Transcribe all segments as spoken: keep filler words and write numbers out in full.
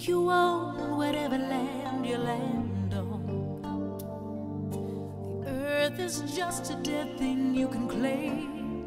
think you own whatever land you land on. The earth is just a dead thing you can claim,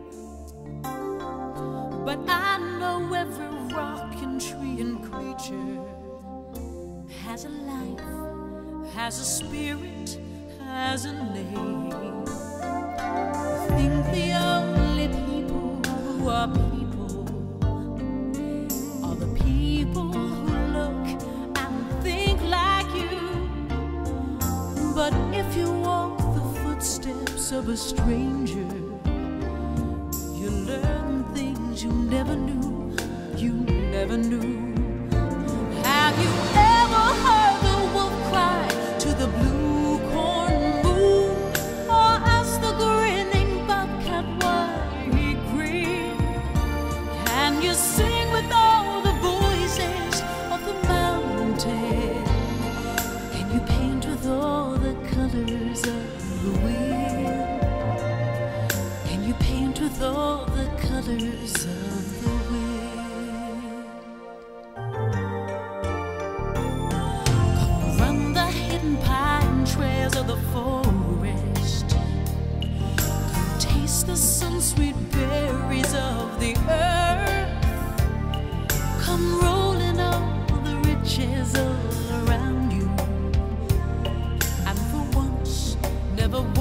but I know every rock and tree and creature has a life, has a spirit, has a name. I think the only people who are people are the people who look and think like you. But if you walk the footsteps of a stranger, you learn things you never knew, you never knew. Have you ever heard the wolf cry to the blue corn moon, or ask the grinning bobcat why he grinned? Can you sing with all the voices of the mountain? Can you paint with all the colors of the wind? Can you paint with all the colors of the wind? Come run the hidden pine trails of the forest. Come taste the sun-sweet berries of the earth. Come rolling all the riches all around you, and for once never